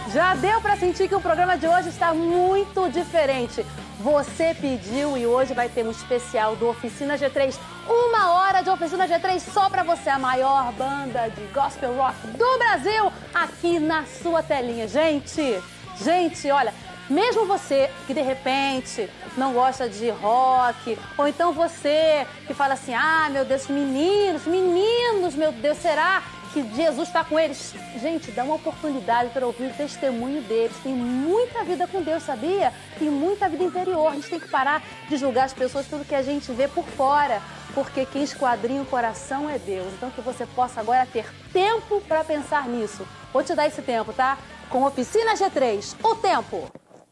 Já deu para sentir que o programa de hoje está muito diferente. Você pediu e hoje vai ter um especial do Oficina G3. 1 hora de Oficina G3 só para você, a maior banda de gospel rock do Brasil, aqui na sua telinha. Gente, olha, mesmo você que de repente não gosta de rock, ou então você que fala assim, ah, meu Deus, meninos, meu Deus, será que Jesus está com eles? Gente, dá uma oportunidade para ouvir o testemunho deles. Tem muita vida com Deus, sabia? Tem muita vida interior. A gente tem que parar de julgar as pessoas pelo que a gente vê por fora, porque quem esquadrinha o coração é Deus. Então que você possa agora ter tempo para pensar nisso. Vou te dar esse tempo, tá? Com Oficina G3, o tempo.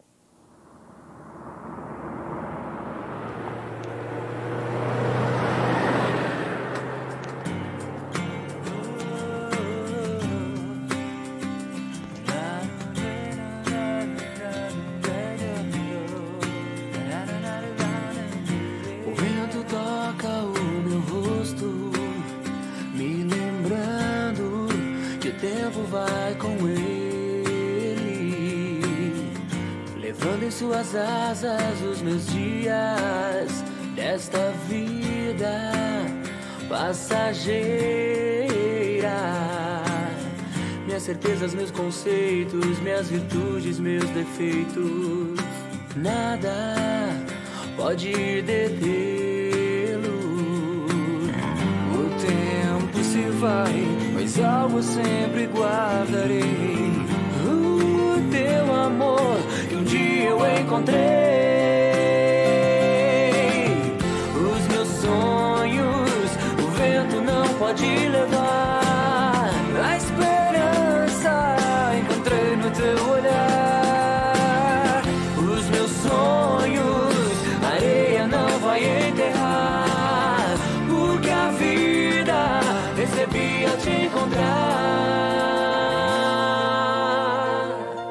Vai com ele, levando em suas asas os meus dias desta vida passageira. Minhas certezas, meus conceitos, minhas virtudes, meus defeitos, nada pode detê-lo. O tempo se vai, mas algo sempre guardarei. O teu amor que um dia eu encontrei. Os meus sonhos o vento não pode levar. A esperança encontrei no teu olhar. Os meus sonhos a areia não vai enterrar, porque a vida recebi ao te encontrar.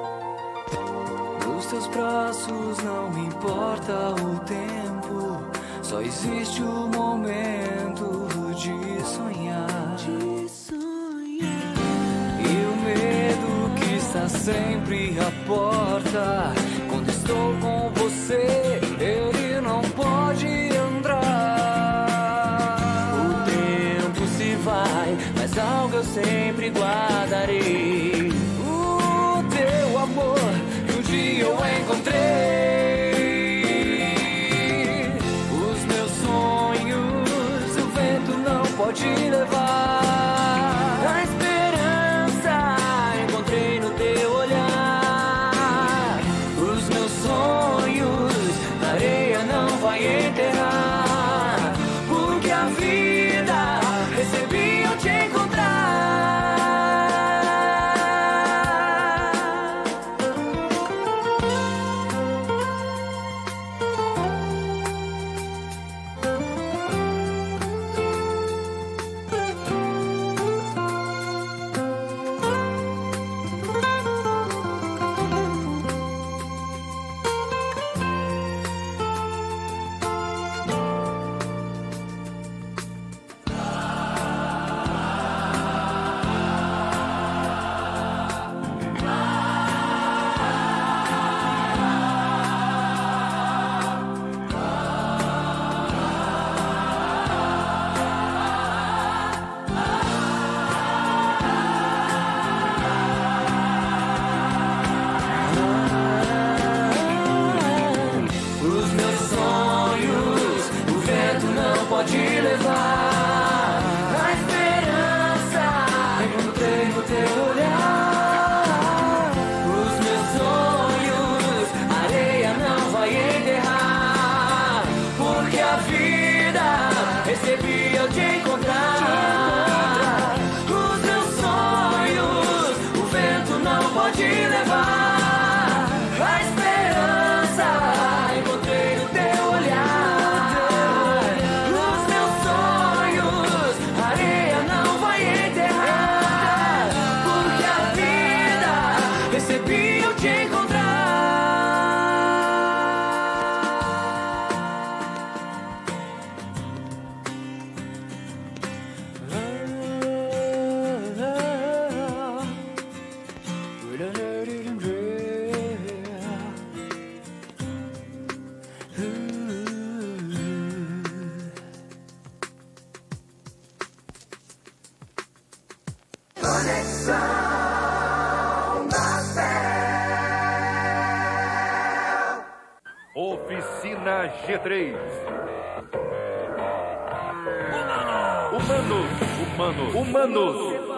Nos teus braços não importa o tempo, só existe o momento de sonhar. E o medo que está sempre à porta, quando estou com você, ele não pode entrar. O tempo se vai, mas algo eu sempre guardarei. O teu amor que um dia eu encontrei. Os meus sonhos o vento não pode levar. A esperança encontrei no teu olhar. Os meus sonhos a areia não vai enterrar, porque a vida recebi ao te encontrar. Oficina G3. Humanos.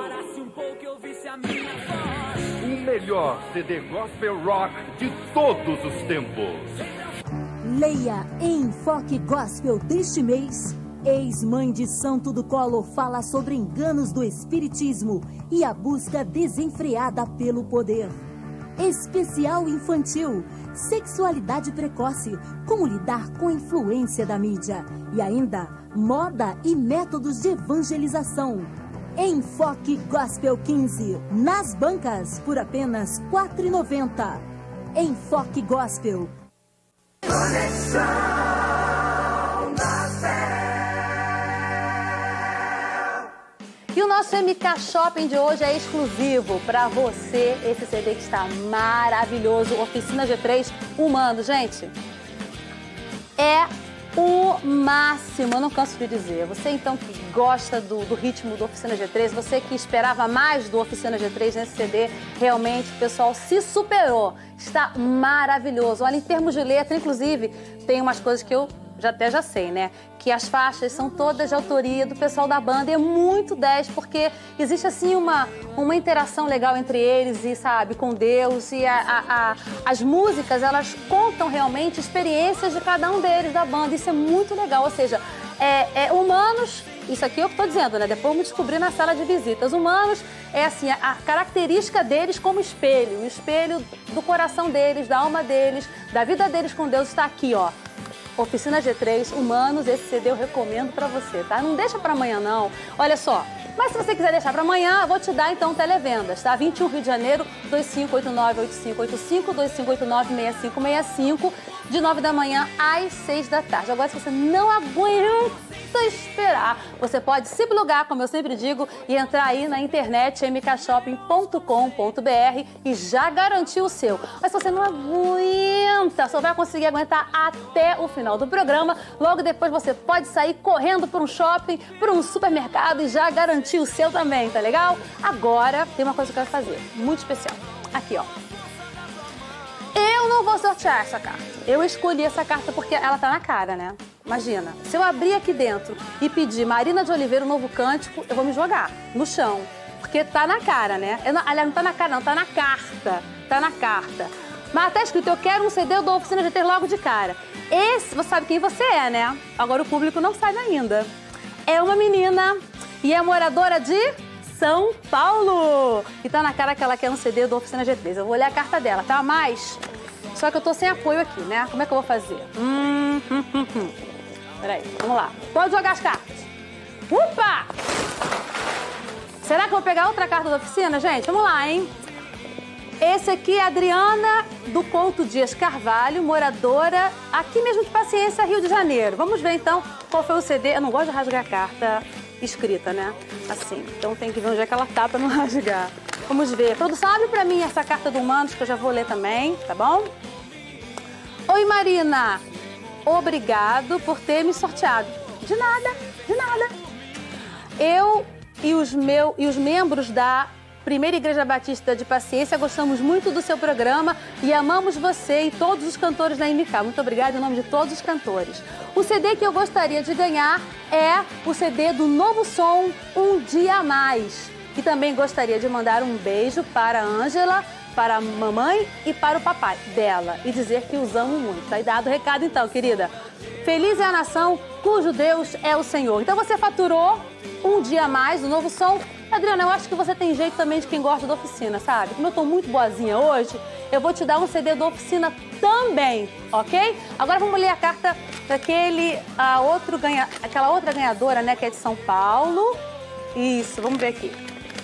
O melhor CD gospel rock de todos os tempos. Leia em Enfoque Gospel deste mês. Ex-mãe de Santo do Colo fala sobre enganos do espiritismo e a busca desenfreada pelo poder. Especial infantil, sexualidade precoce, como lidar com a influência da mídia. E ainda, moda e métodos de evangelização. Enfoque Gospel 15, nas bancas, por apenas R$ 4,90. Enfoque Gospel. Conexão da Fé. E o nosso MK Shopping de hoje é exclusivo para você, esse CD que está maravilhoso, Oficina G3 Humano. Gente, é o máximo, eu não canso de dizer. Você então que gosta do ritmo do Oficina G3, você que esperava mais do Oficina G3 nesse CD, realmente o pessoal se superou. Está maravilhoso. Olha, em termos de letra, inclusive, tem umas coisas que eu já sei, né? Que as faixas são todas de autoria do pessoal da banda e é muito 10, porque existe assim uma interação legal entre eles e, sabe, com Deus, e as músicas, elas contam realmente experiências de cada um deles da banda, isso é muito legal, ou seja, Humanos, isso aqui eu que estou dizendo, né? Depois vamos descobrir na sala de visitas. Humanos é assim, a característica deles como espelho, o espelho do coração deles, da alma deles, da vida deles com Deus está aqui, ó. Oficina G3, Humanos, esse CD eu recomendo pra você, tá? Não deixa pra amanhã, não. Olha só, mas se você quiser deixar pra amanhã, eu vou te dar, então, televendas, tá? 21 Rio de Janeiro, 2589-8585, 2589-6565, de 9 da manhã às 6 da tarde. Agora, se você não aguenta esperar, você pode se plugar, como eu sempre digo, e entrar aí na internet, mkshopping.com.br e já garantir o seu. Mas se você não aguenta, só vai conseguir aguentar até o final do programa, logo depois você pode sair correndo para um shopping, para um supermercado e já garantir o seu também, tá legal? Agora, tem uma coisa que eu quero fazer, muito especial. Aqui, ó. Eu não vou sortear essa carta. Eu escolhi essa carta porque ela tá na cara, né? Imagina, se eu abrir aqui dentro e pedir Marina de Oliveira um novo cântico, eu vou me jogar no chão. Porque tá na cara, né? Aliás, não tá na cara, não, tá na carta. Tá na carta. Mas tá escrito, eu quero um CD da Oficina G3 logo de cara. Esse, você sabe quem você é, né? Agora o público não sabe ainda. É uma menina e é moradora de São Paulo. E tá na cara que ela quer um CD da Oficina G3. Eu vou ler a carta dela, tá? Mas, só que eu tô sem apoio aqui, né? Como é que eu vou fazer? Peraí, vamos lá. Pode jogar as cartas. Upa! Será que eu vou pegar outra carta da oficina, gente? Vamos lá, hein? Esse aqui é a Adriana do Couto Dias Carvalho, moradora aqui mesmo de Paciência, Rio de Janeiro. Vamos ver, então, qual foi o CD. Eu não gosto de rasgar a carta escrita, né? Assim, então tem que ver onde é que ela tá pra não rasgar. Vamos ver. Produção, abre pra mim essa carta do Humanos, que eu já vou ler também, tá bom? Oi, Marina. Obrigado por ter me sorteado. De nada, de nada. Eu e os membros da Primeira Igreja Batista de Paciência gostamos muito do seu programa e amamos você e todos os cantores da MK. Muito obrigada em nome de todos os cantores. O CD que eu gostaria de ganhar é o CD do novo som Um Dia a Mais. E também gostaria de mandar um beijo para a Ângela, para a mamãe e para o papai dela e dizer que os amo muito. Tá aí dado o recado então, querida. Feliz é a nação cujo Deus é o Senhor. Então você faturou Um Dia a Mais do novo som. Adriana, eu acho que você tem jeito também de quem gosta da oficina, sabe? Como eu tô muito boazinha hoje, eu vou te dar um CD da oficina também, ok? Agora vamos ler a carta aquela outra ganhadora, né, que é de São Paulo. Isso, vamos ver aqui.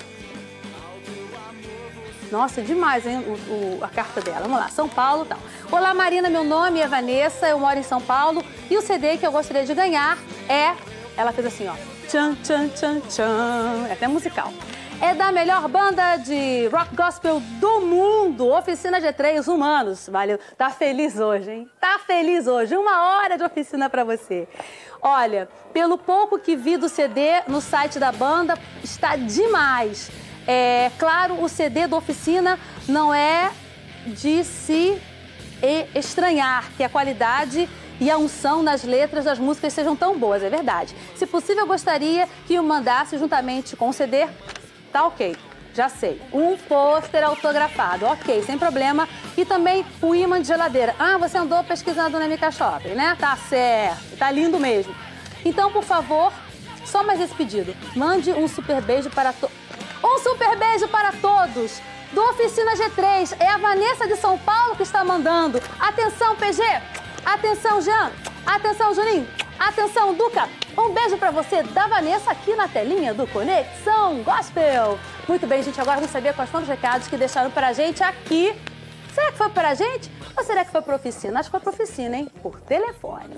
Nossa, demais, hein, a carta dela. Vamos lá, São Paulo e tal. Olá, Marina, meu nome é Vanessa, eu moro em São Paulo e o CD que eu gostaria de ganhar é... Ela fez assim, ó. Tchan, tchan, tchan, tchan. É até musical. É da melhor banda de rock gospel do mundo, Oficina G3 Humanos. Valeu. Tá feliz hoje, hein? Tá feliz hoje. 1 hora de oficina pra você. Olha, pelo pouco que vi do CD no site da banda, está demais. Claro, o CD do Oficina não é de se estranhar que a qualidade e a unção nas letras das músicas sejam tão boas, é verdade. Se possível, eu gostaria que o mandasse juntamente com o CD. Tá ok, já sei. Um pôster autografado, ok, sem problema. E também um imã de geladeira. Ah, você andou pesquisando na MK Shopping, né? Tá certo, tá lindo mesmo. Então, por favor, só mais esse pedido. Mande um super beijo para todos. Um super beijo para todos do Oficina G3. É a Vanessa de São Paulo que está mandando. Atenção, PG. Atenção, Jean. Atenção, Juninho. Atenção, Duca. Um beijo pra você da Vanessa aqui na telinha do Conexão Gospel. Muito bem, gente. Agora vamos saber quais foram os recados que deixaram pra gente aqui. Será que foi pra gente? Ou será que foi pra Oficina? Acho que foi pra Oficina, hein? Por telefone.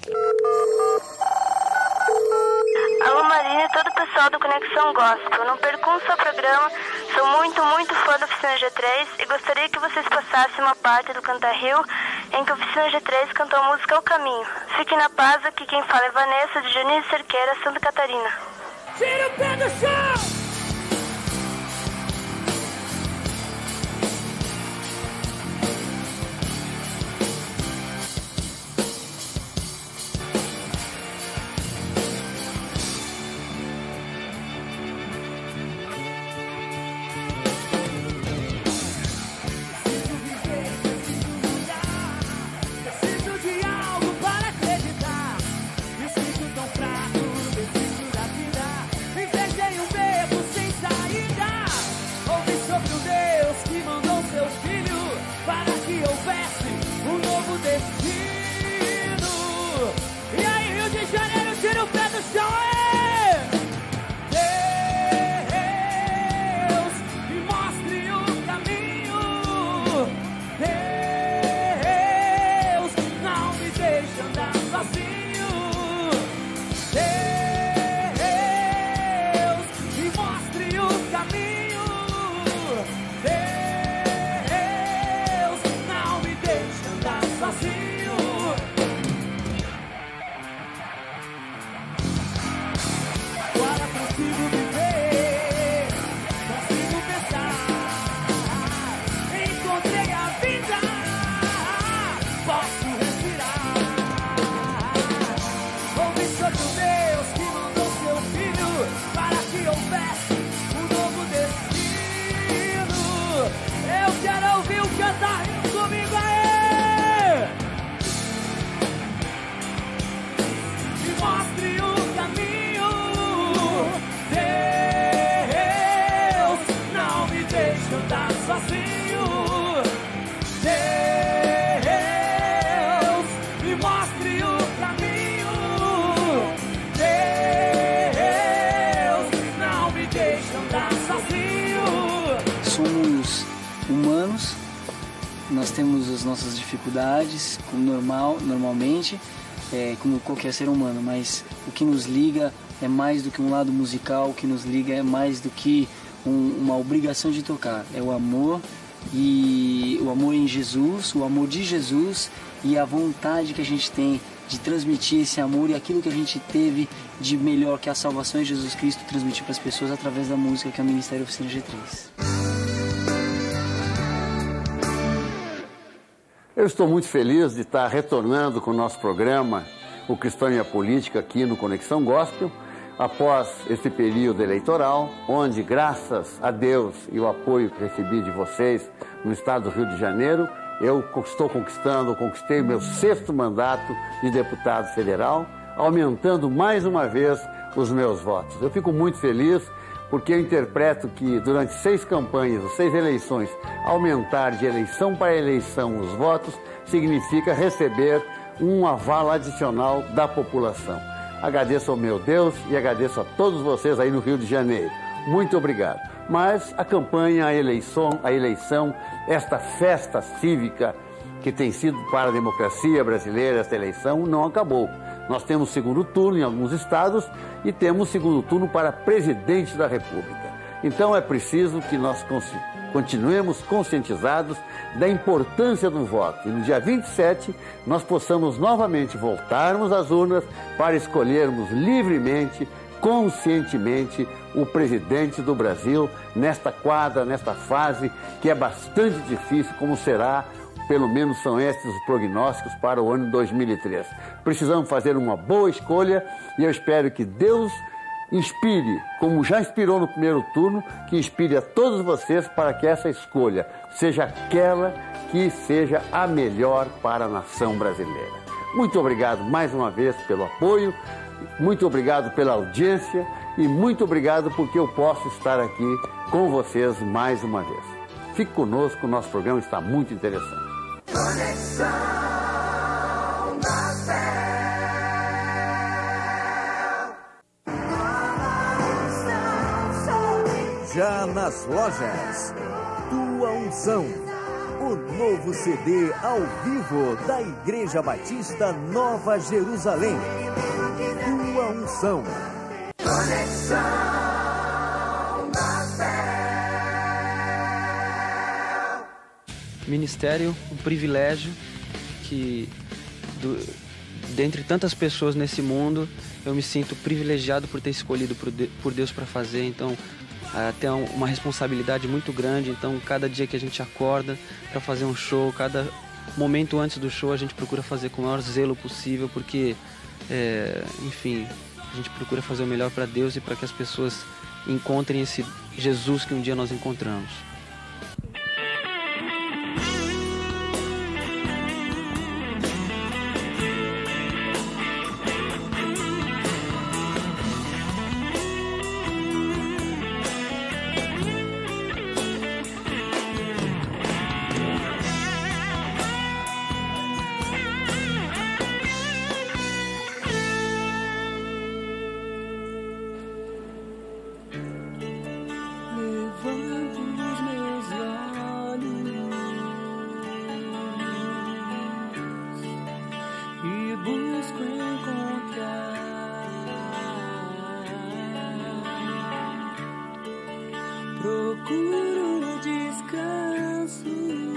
Alô, Marina e todo o pessoal do Conexão Gospel. Não percam o seu programa. Sou muito, muito fã da Oficina G3 e gostaria que vocês passassem uma parte do Canta Rio em que a Oficina G3 cantou a música O Caminho. Fiquem na paz, aqui quem fala é Vanessa, de Dionísio Cerqueira, Santa Catarina. Tira o pé do chão! Nós temos as nossas dificuldades, como normalmente, como qualquer ser humano, mas o que nos liga é mais do que um lado musical, o que nos liga é mais do que uma obrigação de tocar, é o amor, e o amor em Jesus, o amor de Jesus e a vontade que a gente tem de transmitir esse amor e aquilo que a gente teve de melhor, que é a salvação em Jesus Cristo, transmitir para as pessoas através da música, que é o Ministério Oficina G3. Eu estou muito feliz de estar retornando com o nosso programa, O Cristão e a Política, aqui no Conexão Gospel, após esse período eleitoral, onde, graças a Deus e o apoio que recebi de vocês no estado do Rio de Janeiro, eu conquistei meu 6º mandato de deputado federal, aumentando mais uma vez os meus votos. Eu fico muito feliz porque eu interpreto que durante 6 campanhas, 6 eleições, aumentar de eleição para eleição os votos significa receber um aval adicional da população. Agradeço ao meu Deus e agradeço a todos vocês aí no Rio de Janeiro. Muito obrigado. Mas a campanha, a eleição, esta festa cívica que tem sido para a democracia brasileira, esta eleição, não acabou. Nós temos 2º turno em alguns estados e temos 2º turno para presidente da República. Então é preciso que nós continuemos conscientizados da importância do voto. E no dia 27 nós possamos novamente voltarmos às urnas para escolhermos livremente, conscientemente o presidente do Brasil nesta quadra, nesta fase que é bastante difícil, como será, pelo menos são estes os prognósticos para o ano 2003. Precisamos fazer uma boa escolha e eu espero que Deus inspire, como já inspirou no primeiro turno, que inspire a todos vocês para que essa escolha seja aquela que seja a melhor para a nação brasileira. Muito obrigado mais uma vez pelo apoio, muito obrigado pela audiência e muito obrigado porque eu posso estar aqui com vocês mais uma vez. Fique conosco, o nosso programa está muito interessante. Conexão Gospel. Já nas lojas, Tua Unção, o novo CD ao vivo da Igreja Batista Nova Jerusalém. Tua Unção. Conexão Gospel. Ministério, um privilégio que, dentre tantas pessoas nesse mundo, eu me sinto privilegiado por ter escolhido por Deus para fazer. Então, tem uma responsabilidade muito grande. Então, cada dia que a gente acorda para fazer um show, cada momento antes do show, a gente procura fazer com o maior zelo possível, porque, enfim, a gente procura fazer o melhor para Deus e para que as pessoas encontrem esse Jesus que um dia nós encontramos. Procuro descanso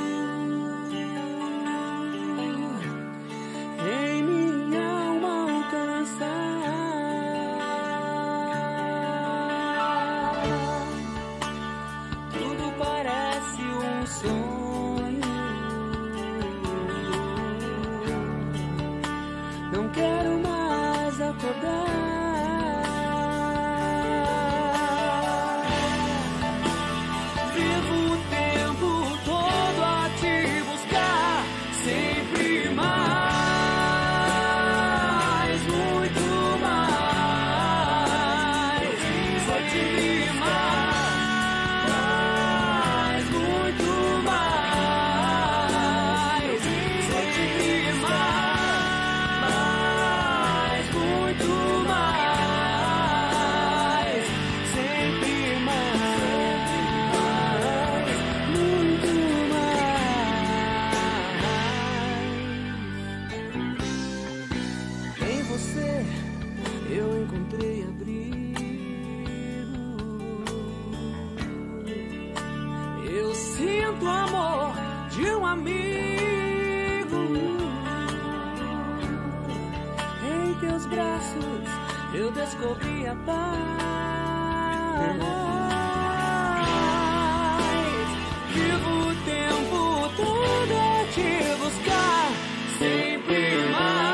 em minha alma alcançar. Tudo parece um sonho. Não quero mais acordar. Eu encontrei abrigo. Eu sinto o amor de um amigo. Em teus braços eu descobri a paz. Vivo o tempo todo a te buscar, sempre mais.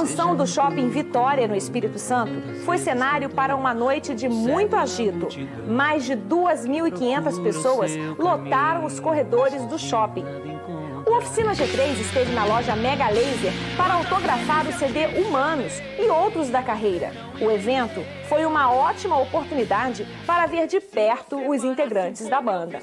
mansão do Shopping Vitória, no Espírito Santo, foi cenário para uma noite de muito agito. Mais de 2.500 pessoas lotaram os corredores do shopping. O Oficina G3 esteve na loja Mega Laser para autografar o CD Humanos e outros da carreira. O evento foi uma ótima oportunidade para ver de perto os integrantes da banda.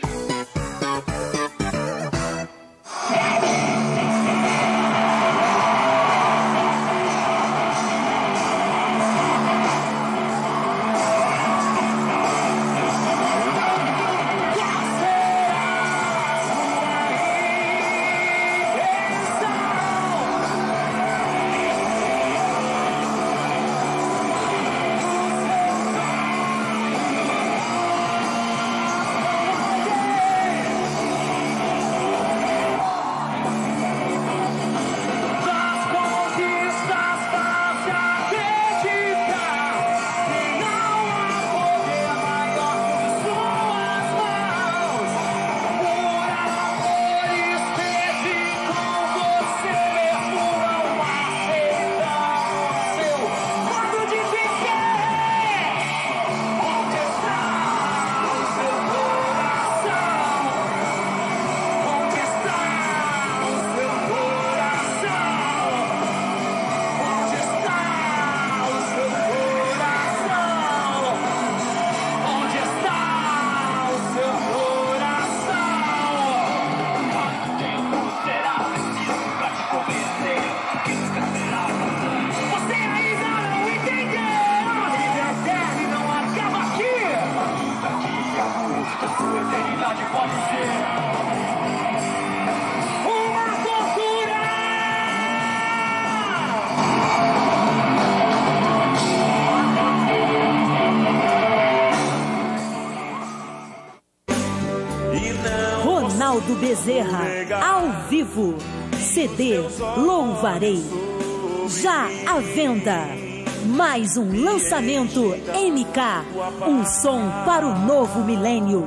Ronaldo Bezerra, ao vivo. CD Louvarei. Já à venda. Mais um lançamento MK. Um som para o novo milênio.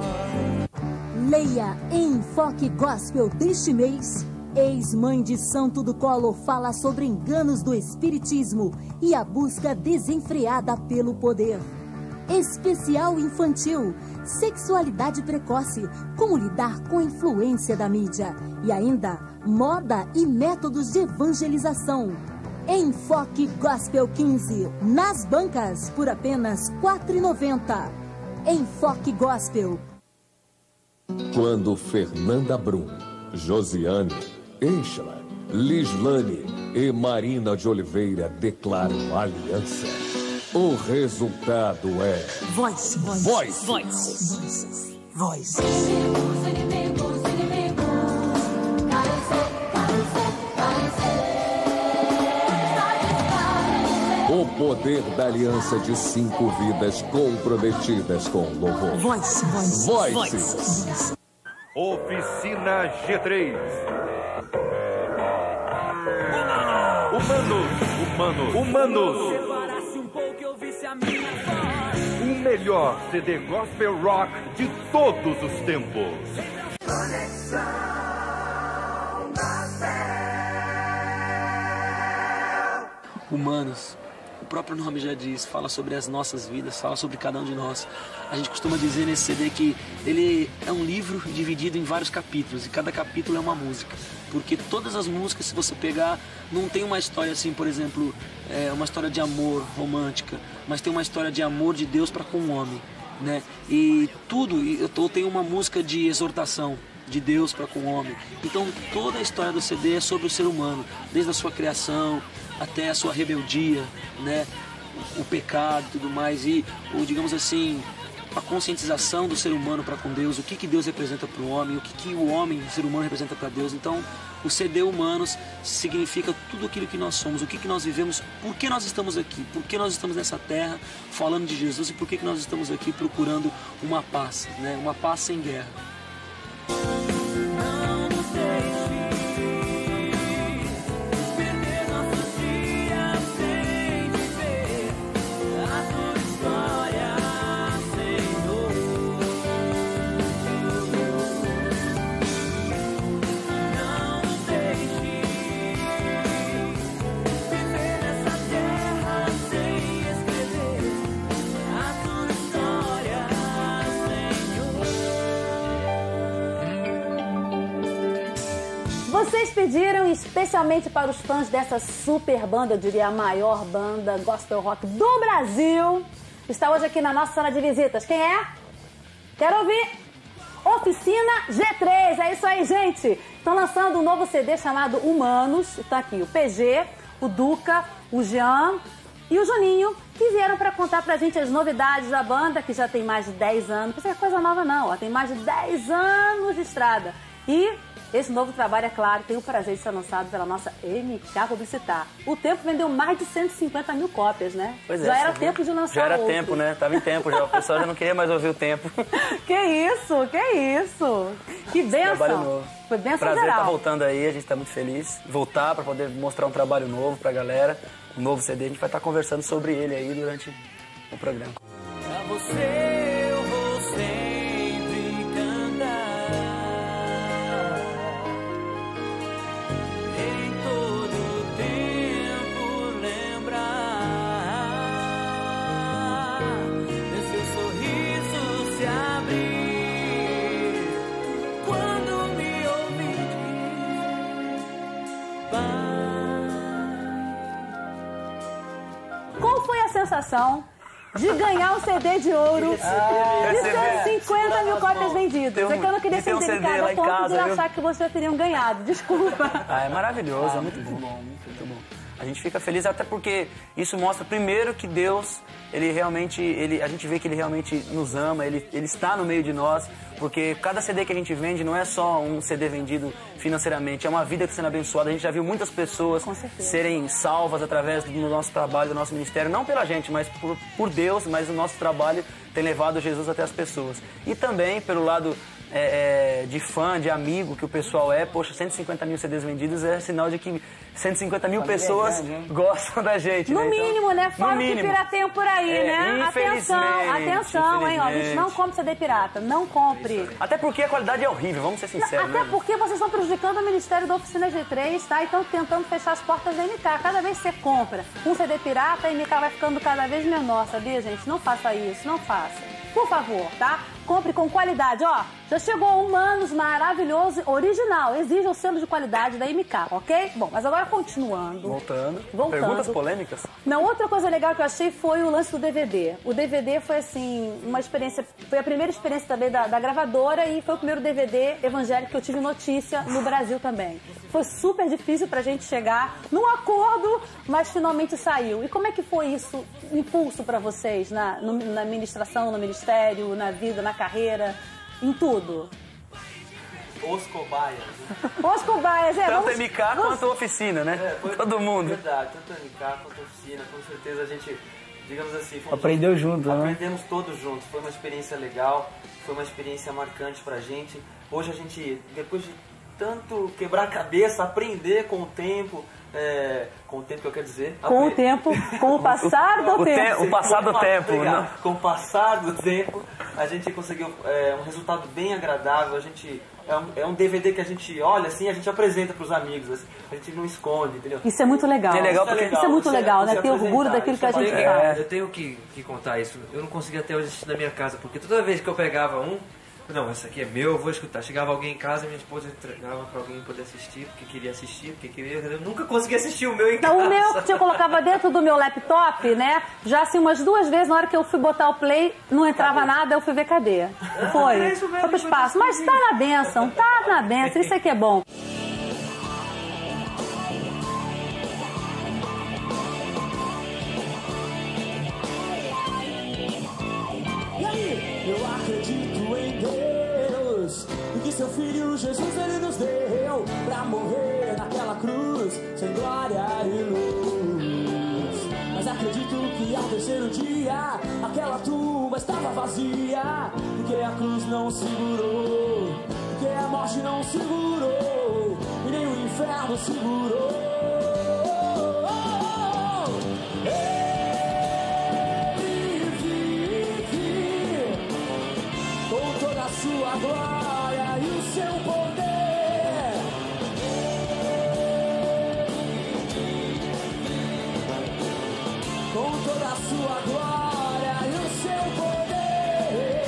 Leia em Enfoque Gospel deste mês. Ex-mãe de Santo do Colo fala sobre enganos do espiritismo e a busca desenfreada pelo poder. Especial infantil, sexualidade precoce, como lidar com a influência da mídia. E ainda, moda e métodos de evangelização. Enfoque Gospel 15, nas bancas, por apenas R$ 4,90. Enfoque Gospel. Quando Fernanda Brum, Josiane, Eixla, Lislane e Marina de Oliveira declaram aliança, o resultado é... Voice. O poder da aliança de 5 vidas comprometidas com o louvor. Voice. Oficina G3. Humanos. O melhor CD gospel rock de todos os tempos. Conexão Gospel. Humanos. O próprio nome já diz, fala sobre as nossas vidas, fala sobre cada um de nós. A gente costuma dizer nesse CD que ele é um livro dividido em vários capítulos, e cada capítulo é uma música. Porque todas as músicas, se você pegar, não tem uma história assim, por exemplo, uma história de amor romântica, mas tem uma história de amor de Deus para com o homem, né? E tudo, eu tenho uma música de exortação de Deus para com o homem. Então toda a história do CD é sobre o ser humano, desde a sua criação até a sua rebeldia, né? O pecado e tudo mais, e digamos assim, a conscientização do ser humano para com Deus, o que Deus representa para o homem, o que o homem, o ser humano, representa para Deus. Então, o CD Humanos significa tudo aquilo que nós somos, o que nós vivemos, por que nós estamos aqui, por que nós estamos nessa terra falando de Jesus e por que nós estamos aqui procurando uma paz, né? Uma paz sem guerra. pediram, especialmente para os fãs dessa super banda, eu diria a maior banda gospel rock do Brasil, está hoje aqui na nossa sala de visitas. Quem é? Quero ouvir. Oficina G3, é isso aí, gente. Estão lançando um novo CD chamado Humanos. Está aqui o PG, o Duca, o Jean e o Juninho, que vieram para contar pra gente as novidades da banda, que já tem mais de 10 anos. Não é coisa nova não, ó, tem mais de 10 anos de estrada. E esse novo trabalho, é claro, tem o prazer de ser lançado pela nossa MK Publicitar. O Tempo vendeu mais de 150 mil cópias, né? Pois é, já era tempo de lançar. Já era outro. tempo, né? Tava em tempo já. O pessoal já não queria mais ouvir o Tempo. Que isso, que isso. Que bênção. Trabalho novo. Foi bênção Prazer geral. estar voltando aí, a gente tá muito feliz. Voltar para poder mostrar um trabalho novo pra galera. Um novo CD, a gente vai estar conversando sobre ele aí durante o programa. Pra você eu vou sempre cantar, em todo tempo lembrar, ver seu sorriso se abrir, quando me ouvir dizer, Qual foi a sensação de ganhar um CD de ouro de 150 mil cópias vendidas? É que eu não queria ser delicada a ponto de achar que vocês teriam ganhado. Desculpa. É maravilhoso, é muito bom, muito bom. A gente fica feliz até porque isso mostra primeiro que Deus, ele realmente, a gente vê que ele realmente nos ama, ele está no meio de nós, porque cada CD que a gente vende não é só um CD vendido financeiramente, é uma vida que está sendo abençoada. A gente já viu muitas pessoas serem salvas através do nosso trabalho, do nosso ministério, não pela gente, mas por Deus, mas o nosso trabalho tem levado Jesus até as pessoas. E também pelo lado de fã, de amigo que o pessoal é, poxa, 150 mil CDs vendidos é sinal de que 150 mil pessoas gostam da gente. No né? mínimo, né? Fora que pirateio por aí, né? Atenção, hein? Ó, a gente não compra CD pirata, não compre. Até porque a qualidade é horrível, vamos ser sinceros. Até porque vocês estão prejudicando o Ministério da Oficina G3, tá? E estão tentando fechar as portas da MK. Cada vez que você compra um CD pirata, a MK vai ficando cada vez menor, sabia, gente? Não faça isso, não faça. Por favor, tá? Compre com qualidade, ó. Já chegou o Humanos maravilhoso, original. Exige o selo de qualidade da MK, ok? Bom, mas agora continuando. Voltando. Perguntas polêmicas? Não, outra coisa legal que eu achei foi o lance do DVD. O DVD foi, assim, uma experiência... Foi a primeira experiência também da gravadora e foi o primeiro DVD evangélico que eu tive notícia no Brasil também. Foi super difícil pra gente chegar num acordo, mas finalmente saiu. E como é que foi isso, impulso pra vocês na administração, no ministério, na vida, na carreira, em tudo? Os cobaias. Os cobaias, tanto a MK quanto a oficina, né? Todo mundo. Verdade, tanto a MK quanto a oficina, com certeza a gente, digamos assim... Aprendeu junto, né? Aprendemos todos juntos, foi uma experiência legal, foi uma experiência marcante pra gente. Hoje a gente, depois de tanto quebrar a cabeça, aprender com o tempo... com o tempo que eu quero dizer... Com o tempo, com o passar do tempo. O passar do tempo. Né? Com o passar do tempo, a gente conseguiu um resultado bem agradável. A gente, é um DVD que a gente olha assim, a gente apresenta para os amigos. Assim, a gente não esconde, entendeu? Isso é muito legal. É legal porque... Isso é muito legal, né? Ter orgulho daquilo que a gente faz. Eu tenho que contar isso. Eu não consegui até hoje assistir na minha casa, porque toda vez que eu pegava não, esse aqui é meu, eu vou escutar. Chegava alguém em casa, minha esposa entregava pra alguém poder assistir, porque queria assistir, porque queria... Eu nunca consegui assistir o meu em casa. Não, o meu que eu colocava dentro do meu laptop, né? Já assim, umas 2 vezes, na hora que eu fui botar o play, não entrava nada, eu fui ver cadê. Foi pro espaço. Mas tá na bênção, isso aqui é bom. Eu acredito em Deus e que seu filho Jesus ele nos deu pra morrer naquela cruz sem glória e luz. Mas acredito que ao terceiro dia aquela tumba estava vazia, porque a cruz não segurou, porque a morte não segurou e nem o inferno segurou. Sua glória e o seu poder, com toda a sua glória e o seu poder,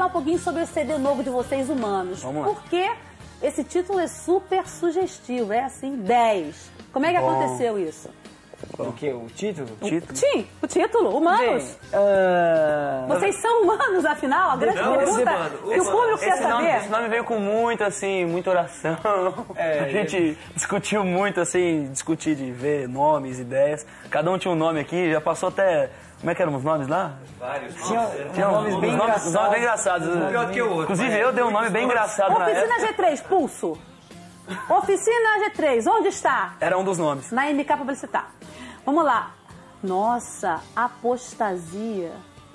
um pouquinho sobre o CD novo de vocês, Humanos. Vamos lá. Porque esse título é super sugestivo, é assim, 10. Como é que aconteceu isso? O quê? O título? Sim, o título, Humanos. Vocês são humanos, afinal? A grande pergunta que o público quer saber. Esse nome veio com muito, assim, muita oração. A gente discutiu muito, assim, discutir de ver nomes, ideias. Cada um tinha um nome aqui, já passou até... Como é que eram os nomes lá? Vários. Tinha nomes bem engraçados. Nomes bem engraçados. Um pior que o outro. Inclusive eu dei um nome bem engraçado na época. Oficina G3, Pulso. Oficina G3, onde está? Era um dos nomes. Na MK Publicitar. Vamos lá. Nossa, apostasia.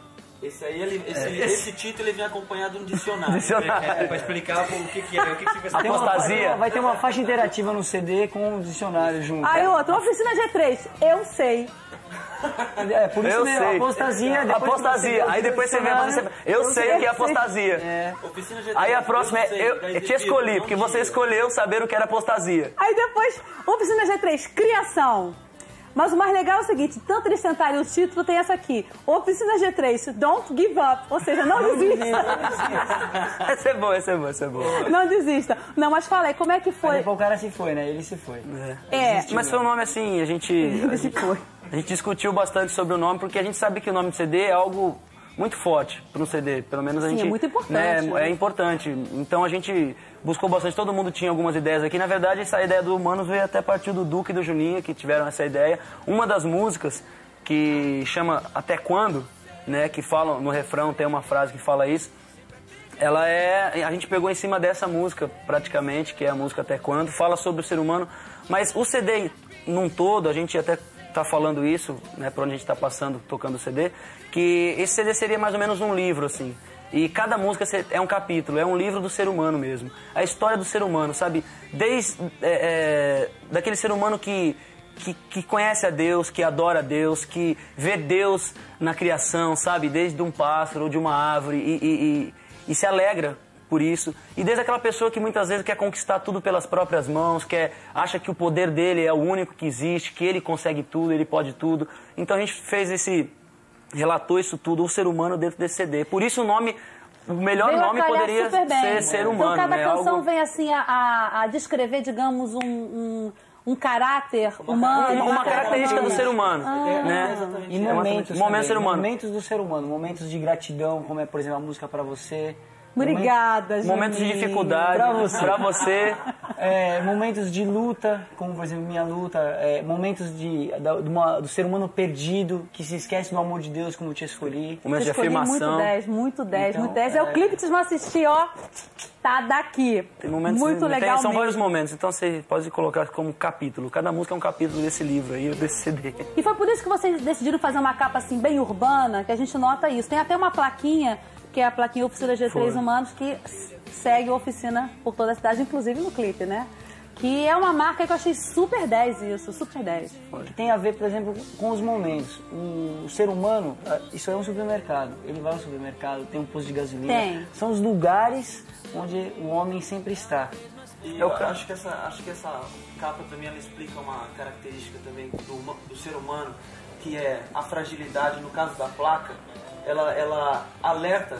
Esse título ele vem acompanhado de um dicionário. Pra explicar o que é, o que significa apostasia. Vai ter uma faixa interativa no CD com o dicionário junto. Aí outro, Oficina G3, eu sei. Por isso eu mesmo, sei. Apostasia. Apostasia. Aí depois você vem eu sei o que é apostasia. Aí a próxima eu te escolhi, porque você escolheu saber o que era apostasia. Aí depois, Oficina G3, criação. Mas o mais legal é o seguinte, tanto eles tentarem o título, tem essa aqui. Oficina G3, don't give up. Ou seja, não desista. Essa é boa. Não desista. Não, mas fala aí, como é que foi? O cara se foi, né? Ele se foi. Mas foi um nome assim, a gente discutiu bastante sobre o nome, porque a gente sabe que o nome do CD é algo muito forte para um CD. Pelo menos a gente... é muito importante. É importante. Então a gente buscou bastante, todo mundo tinha algumas ideias aqui. Na verdade, essa ideia do Humanos veio até partir do Duque e do Juninho, que tiveram essa ideia. Uma das músicas, que chama Até Quando, né, que falam no refrão, tem uma frase que fala isso, a gente pegou em cima dessa música, praticamente, que é a música Até Quando, fala sobre o ser humano, mas o CD num todo, a gente até tá falando isso, né, por onde a gente tá passando, tocando o CD, que esse CD seria mais ou menos um livro, assim. E cada música é um capítulo, é um livro do ser humano mesmo. A história do ser humano, sabe? Desde daquele ser humano que conhece a Deus, que adora a Deus, que vê Deus na criação, sabe? Desde um pássaro ou de uma árvore e se alegra por isso. E desde aquela pessoa que muitas vezes quer conquistar tudo pelas próprias mãos, acha que o poder dele é o único que existe, que ele consegue tudo, ele pode tudo. Então a gente relatou isso tudo, o ser humano dentro desse CD. Por isso o melhor nome poderia ser ser humano. Então cada canção algo... vem assim a descrever, digamos, um caráter humano. Uma característica do ser humano. Né? E momentos ser humano. Momentos do ser humano, momentos de gratidão, como é, por exemplo, a música Pra Você. Obrigada, gente. Momentos de dificuldade pra você. Momentos de luta, como por exemplo minha luta. Momentos do ser humano perdido, que se esquece do amor de Deus, como eu te escolhi. Momentos de afirmação. Muito 10. É o clipe que vocês vão assistir, ó. Tá daqui. Tem momentos, muito legal são mesmo. vários momentos, então você pode colocar como capítulo. Cada música é um capítulo desse livro aí, desse CD. E foi por isso que vocês decidiram fazer uma capa assim, bem urbana, que a gente nota isso. Tem até uma plaquinha, que é a plaquinha Oficina G3 Humanos, que segue a oficina por toda a cidade, inclusive no clipe, né? Que é uma marca que eu achei super 10 isso, super 10. Que tem a ver, por exemplo, com os momentos. O ser humano, isso é um supermercado. Ele vai ao supermercado, tem um posto de gasolina. Tem. São os lugares onde o homem sempre está. E eu acho que essa capa também ela explica uma característica também do ser humano, que é a fragilidade. No caso da placa, ela alerta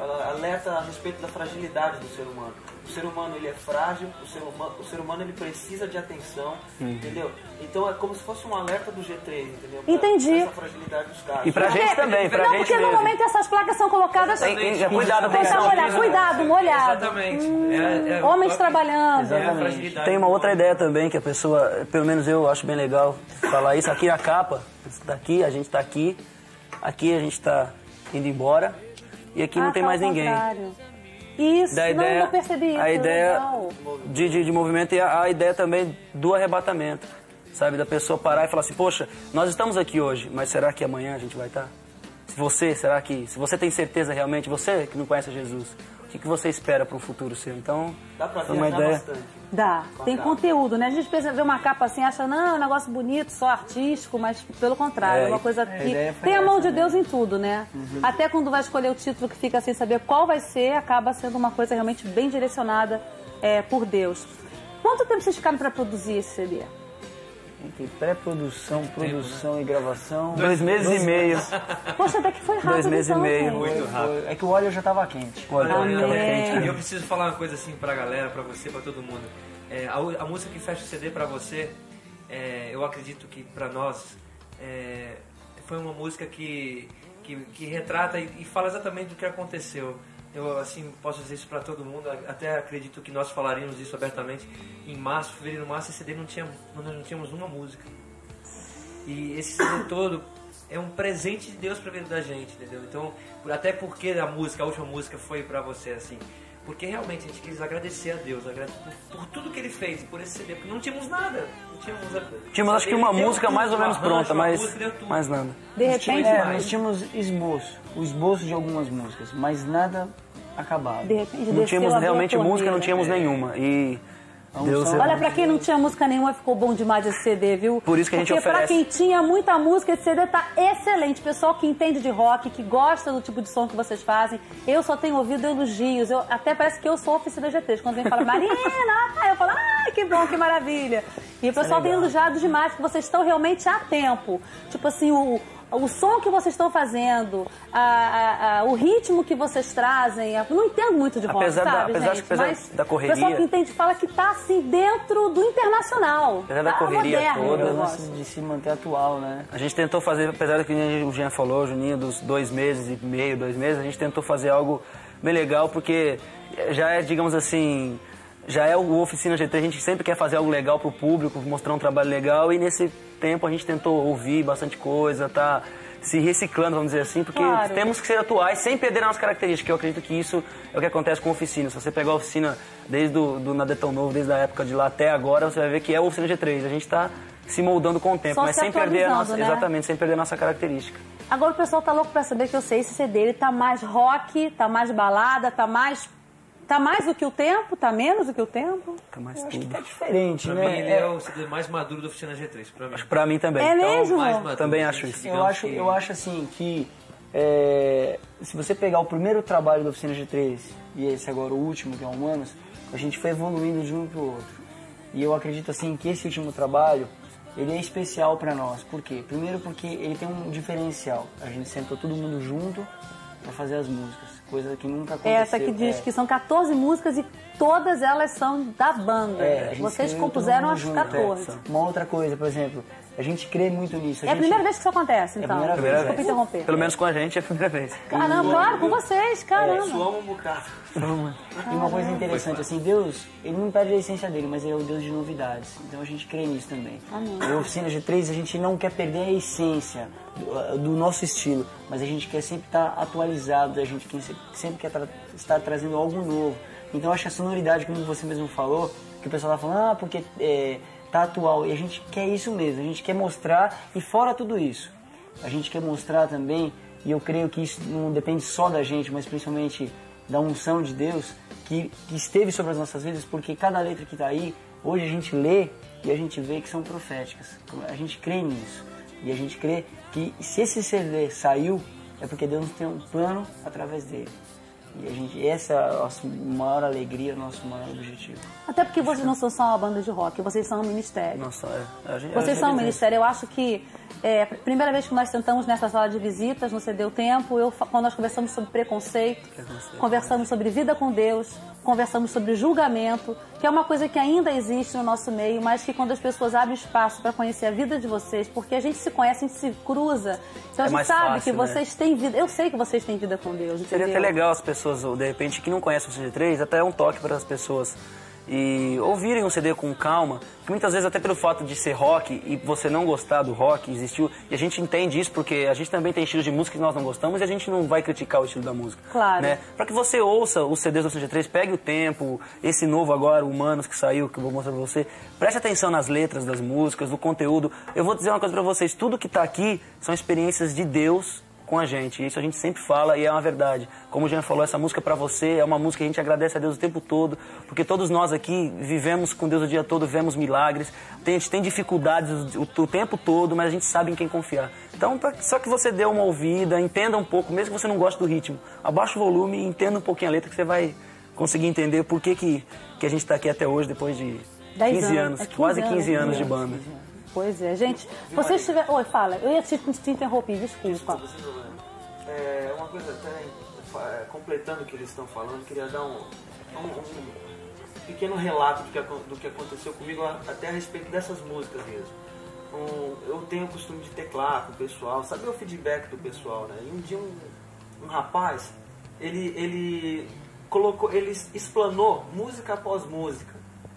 a respeito da fragilidade do ser humano. O ser humano ele é frágil, o ser humano ele precisa de atenção, entendeu? Então é como se fosse um alerta do G3, entendeu? Entendi. Essa fragilidade dos caras. E pra gente também, pra gente porque mesmo. normalmente essas placas são colocadas... Cuidado com isso. Cuidado, molhado. Exatamente. Homens trabalhando. Exatamente. Tem uma outra ideia também que a pessoa, pelo menos eu acho bem legal falar isso. Aqui a capa, daqui a gente tá aqui a gente tá indo embora e aqui não tem mais ninguém. Isso, não percebi isso. A ideia de movimento e a ideia também do arrebatamento, sabe? Da pessoa parar e falar assim, poxa, nós estamos aqui hoje, mas será que amanhã a gente vai estar? Se você tem certeza realmente, você que não conhece Jesus, o que você espera para um futuro seu? Então, dá pra uma ideia. Bastante. Dá, tem conteúdo, né? A gente pensa ver uma capa assim, acha, não, é um negócio bonito, só artístico, mas pelo contrário, é uma coisa que tem a mão de Deus em tudo, né? Até quando vai escolher o título que fica sem saber qual vai ser, acaba sendo uma coisa realmente bem direcionada por Deus. Quanto tempo vocês ficaram para produzir esse CD? Entre pré-produção, produção e gravação... 2 meses e meio. Poxa, até que foi rápido. 2 meses então, e meio. gente. Muito rápido. É que o óleo já tava quente. O óleo tava quente. E eu preciso falar uma coisa assim pra galera, pra você, pra todo mundo. A música que fecha o CD pra você, eu acredito que pra nós, foi uma música que retrata e fala exatamente do que aconteceu. Eu, assim, posso dizer isso pra todo mundo, até acredito que nós falaríamos isso abertamente. Em março, fevereiro, março, esse CD nós não tínhamos uma música. E esse CD todo é um presente de Deus pra vida da gente, entendeu? Então, até porque a última música foi pra você, assim. Porque realmente a gente quis agradecer a Deus, por tudo que Ele fez, por esse CD, porque não tínhamos nada. Tínhamos acho que uma música mais ou menos pronta, mas mais nada. De repente, nós tínhamos o esboço de algumas músicas, mas nada acabado. De repente, não tínhamos realmente música, não tínhamos nenhuma. E Deus... Olha, pra quem não tinha música nenhuma, ficou bom demais esse CD, viu? Por isso que a gente oferece. Porque pra quem tinha muita música, esse CD tá excelente. Pessoal que entende de rock, que gosta do tipo de som que vocês fazem, eu só tenho ouvido elogios. Até parece que eu sou a Oficina G3. Quando vem falar, Marina, eu falo, que bom, que maravilha. E o pessoal tem elogiado demais, que vocês estão realmente a tempo. Tipo assim, o som que vocês estão fazendo, o ritmo que vocês trazem, eu não entendo muito de rock, sabe, gente? Mas da correria... O pessoal que entende fala que tá, assim, dentro do internacional. Apesar da correria toda, de se manter atual, né? A gente tentou fazer, apesar do que o Jean falou, o Juninho, dos 2 meses e meio, 2 meses, a gente tentou fazer algo bem legal, porque já é, digamos assim... Já é o Oficina G3, a gente sempre quer fazer algo legal pro público, mostrar um trabalho legal, e nesse tempo a gente tentou ouvir bastante coisa, tá se reciclando, vamos dizer assim, porque temos que ser atuais sem perder a nossa característica. Eu acredito que isso é o que acontece com a Oficina. Se você pegar a Oficina desde do Nada é Tão Novo, desde a época de lá até agora, você vai ver que é o Oficina G3. A gente tá se moldando com o tempo, mas sem perder a nossa, né? Exatamente, sem perder a nossa característica. Agora o pessoal tá louco pra saber que eu sei, esse CD, ele tá mais rock, tá mais balada, tá mais do que o tempo? Tá menos do que o tempo? Tá mais tudo. Acho que tá diferente, pra né? Mim, ele é o CD mais maduro da Oficina G3, pra mim. Acho que pra mim também. É mesmo? Mais maduro, também acho isso. Eu acho assim que se você pegar o primeiro trabalho da Oficina G3 e esse agora o último, que é o Humanos, a gente foi evoluindo de um pro outro. E eu acredito assim que esse último trabalho, ele é especial pra nós. Por quê? Primeiro porque ele tem um diferencial. A gente sentou todo mundo junto pra fazer as músicas. Coisa que nunca aconteceu. Essa que diz que são 14 músicas e todas elas são da banda. Vocês compuseram as 14. Uma outra coisa, por exemplo, a gente crê muito nisso. É a primeira vez que isso acontece, então? É a primeira vez. Desculpa interromper. Pelo menos com a gente é a primeira vez. Caramba, claro, com vocês, caramba. Suamos um bocado. E uma coisa interessante, assim, Deus, ele não perde a essência dele, mas ele é o Deus de novidades. Então a gente crê nisso também. Amém. Na Oficina G3 a gente não quer perder a essência do nosso estilo, mas a gente quer sempre estar atualizado, a gente sempre quer estar trazendo algo novo. Então eu acho que a sonoridade, como você mesmo falou, que o pessoal tá falando, porque tá atual, e a gente quer isso mesmo, a gente quer mostrar, e fora tudo isso, a gente quer mostrar também, e eu creio que isso não depende só da gente, mas principalmente da unção de Deus, que esteve sobre as nossas vidas, porque cada letra que tá aí, hoje a gente lê e a gente vê que são proféticas, a gente crê nisso, e a gente crê que se esse CD saiu, é porque Deus tem um plano através dele. E essa é a nossa maior alegria, o nosso maior objetivo. Até porque vocês não são só uma banda de rock, vocês são um ministério. Nossa, vocês são um ministério. Eu acho que a primeira vez que nós sentamos nessa sala de visitas, no CD O Tempo, quando nós conversamos sobre preconceito, conversamos sobre vida com Deus, conversamos sobre julgamento, que é uma coisa que ainda existe no nosso meio, mas que quando as pessoas abrem espaço para conhecer a vida de vocês, porque a gente se conhece, a gente se cruza, então a gente sabe fácil, que vocês têm vida. Eu sei que vocês têm vida com Deus, entendeu? Seria até legal as pessoas, de repente, que não conhecem o CD3, até um toque para as pessoas e ouvirem um CD com calma, que muitas vezes até pelo fato de ser rock e você não gostar do rock, existiu, e a gente entende isso porque a gente também tem estilos de música que nós não gostamos e a gente não vai criticar o estilo da música. Claro. Né? Para que você ouça os CDs do CD3, pegue o tempo, esse novo agora, Humanos, que saiu, que eu vou mostrar pra você, preste atenção nas letras das músicas, do conteúdo. Eu vou dizer uma coisa pra vocês, tudo que tá aqui são experiências de Deus com a gente, isso a gente sempre fala e é uma verdade. Como o Jean falou, essa música pra você é uma música que a gente agradece a Deus o tempo todo, porque todos nós aqui vivemos com Deus o dia todo, vivemos milagres, a gente tem dificuldades o tempo todo, mas a gente sabe em quem confiar. Então, só que você dê uma ouvida, entenda um pouco, mesmo que você não goste do ritmo, abaixa o volume e entenda um pouquinho a letra que você vai conseguir entender por que a gente tá aqui até hoje, depois de 15 anos, quase 15 anos de banda. Pois é, gente. Vocês tiveram... Oi, fala. Eu ia te interromper, desculpa. Uma coisa até, completando o que eles estão falando, queria dar um pequeno relato do que aconteceu comigo até a respeito dessas músicas mesmo. Eu tenho o costume de teclar com o pessoal, saber o feedback do pessoal, né? E um dia um rapaz, ele explanou música após música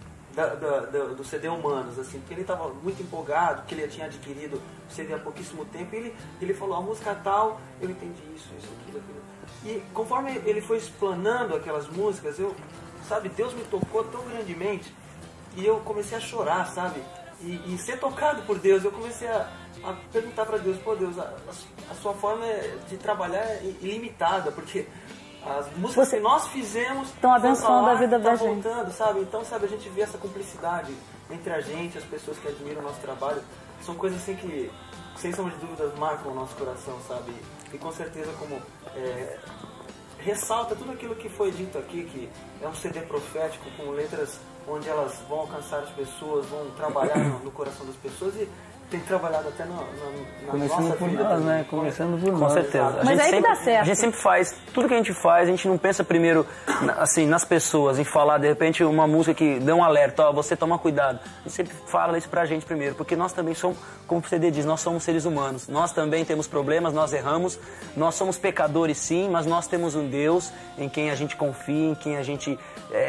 do CD Humanos, assim, porque ele estava muito empolgado, porque ele tinha adquirido o CD há pouquíssimo tempo, e ele falou, a música tal, eu entendi isso, aquilo. E conforme ele foi explanando aquelas músicas, Deus me tocou tão grandemente, e eu comecei a chorar, sabe? E ser tocado por Deus, eu comecei a perguntar para Deus, pô Deus, a sua forma de trabalhar é ilimitada, porque as músicas que nós fizemos estão abençoando a vida da gente. Voltando, sabe? Então, sabe, a gente vê essa cumplicidade entre a gente, as pessoas que admiram o nosso trabalho, são coisas assim que, sem sombra de dúvidas, marcam o nosso coração, sabe? E com certeza como ressalta tudo aquilo que foi dito aqui, que é um CD profético com letras onde elas vão alcançar as pessoas, vão trabalhar no coração das pessoas e tem trabalhado até na começando nossa por vida. Nós, né? Começando por nós. Com certeza. Mas aí que dá certo. A gente sempre faz, tudo que a gente faz, a gente não pensa primeiro assim, nas pessoas, em falar, de repente, uma música que dê um alerta, você toma cuidado. A gente sempre fala isso pra gente primeiro, porque nós também somos, como o CD diz, nós somos seres humanos. Nós também temos problemas, nós erramos, nós somos pecadores sim, mas nós temos um Deus em quem a gente confia, em quem a gente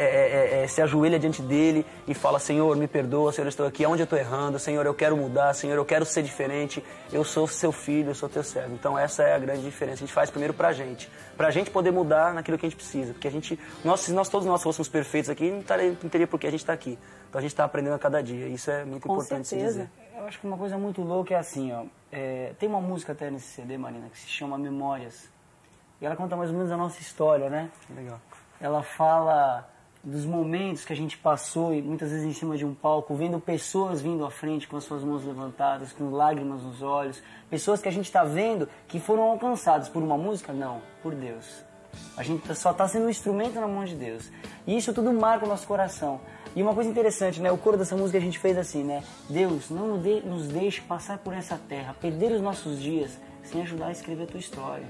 se ajoelha diante dele e fala, Senhor, me perdoa, Senhor, eu estou aqui, onde eu estou errando, Senhor, eu quero mudar, Senhor, eu quero ser diferente, eu sou seu filho, eu sou teu servo. Então essa é a grande diferença. A gente faz primeiro pra gente poder mudar naquilo que a gente precisa. Porque se todos nós fôssemos perfeitos aqui, não teria por que a gente estar aqui. Então a gente está aprendendo a cada dia. Isso é muito importante se dizer. Eu acho que uma coisa muito louca é assim, ó. Tem uma música até nesse CD, Marina, que se chama Memórias. E ela conta mais ou menos a nossa história, né? Legal. Ela fala dos momentos que a gente passou, e muitas vezes em cima de um palco, vendo pessoas vindo à frente com as suas mãos levantadas, com lágrimas nos olhos, pessoas que a gente está vendo que foram alcançadas por uma música? Não, por Deus. A gente só está sendo um instrumento na mão de Deus. E isso tudo marca o nosso coração. E uma coisa interessante, né? O coro dessa música a gente fez assim, né? Deus, não nos deixe passar por essa terra, perder os nossos dias, sem ajudar a escrever a tua história.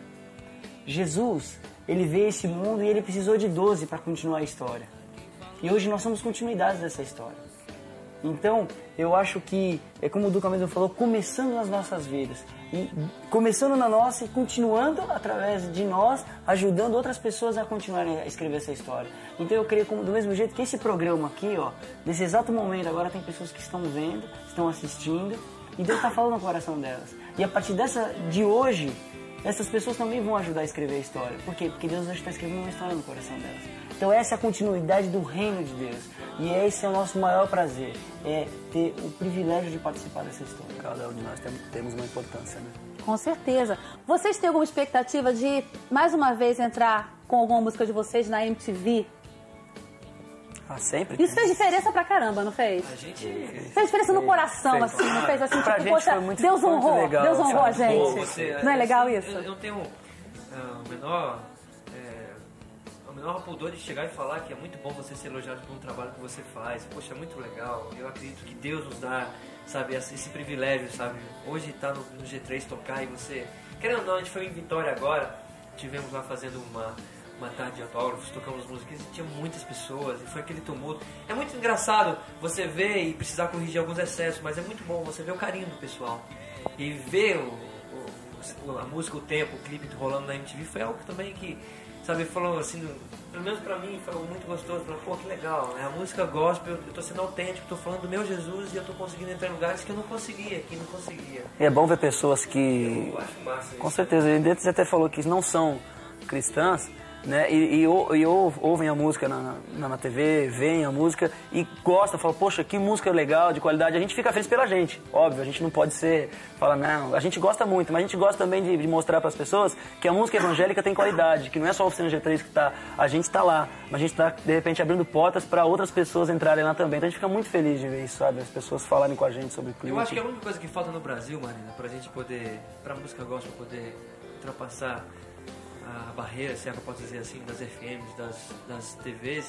Jesus, ele veio a esse mundo e ele precisou de 12 para continuar a história. E hoje nós somos continuidades dessa história. Então, eu acho que, é como o Duca mesmo falou, começando nas nossas vidas. E começando na nossa e continuando através de nós, ajudando outras pessoas a continuarem a escrever essa história. Então eu creio do mesmo jeito que esse programa aqui, ó, nesse exato momento, agora tem pessoas que estão vendo, estão assistindo, e Deus está falando no coração delas. E a partir de hoje, essas pessoas também vão ajudar a escrever a história. Por quê? Porque Deus hoje está escrevendo uma história no coração delas. Então essa é a continuidade do reino de Deus. E esse é o nosso maior prazer, é ter o privilégio de participar dessa história. Cada um de nós temos uma importância, né? Com certeza. Vocês têm alguma expectativa de, mais uma vez, entrar com alguma música de vocês na MTV? Sempre. Isso fez diferença pra caramba, não fez? Fez diferença no coração, assim, não fez assim, tipo, poxa, Deus honrou a gente. Não é legal isso? Eu tenho o menor pudor de chegar e falar que é muito bom você ser elogiado por um trabalho que você faz. Poxa, é muito legal. Eu acredito que Deus nos dá, sabe, esse privilégio, sabe? Hoje tá no G3 tocar e você... Querendo ou não, a gente foi em Vitória agora, tivemos lá fazendo uma tarde de autógrafos, tocamos músicas e tinha muitas pessoas e foi aquele tumulto. É muito engraçado você ver e precisar corrigir alguns excessos, mas é muito bom você ver o carinho do pessoal. E ver a música, o tempo, o clipe rolando na MTV foi algo também que... Sabe, falou assim, pelo menos pra mim, foi muito gostoso. Falei, pô, que legal, né? A música gospel, eu tô sendo autêntico, tô falando do meu Jesus e eu tô conseguindo entrar em lugares que eu não conseguia, E é bom ver pessoas que, eu acho massa com isso. certeza, você até falou que não são cristãs, né? E ouvem a música na TV, veem a música e gostam, falam, poxa, que música legal, de qualidade. A gente fica feliz pela gente, óbvio, a gente não pode falar, não, a gente gosta muito, mas a gente gosta também de mostrar para as pessoas que a música evangélica tem qualidade, que não é só a Oficina G3 que a gente está lá, mas a gente está, de repente, abrindo portas para outras pessoas entrarem lá também. Então a gente fica muito feliz de ver isso, sabe? As pessoas falarem com a gente sobre o clipe. Eu acho que a única coisa que falta no Brasil, Marina, pra gente poder, pra música gospel poder ultrapassar a barreira, se é que eu posso dizer assim, das FMs, das TVs,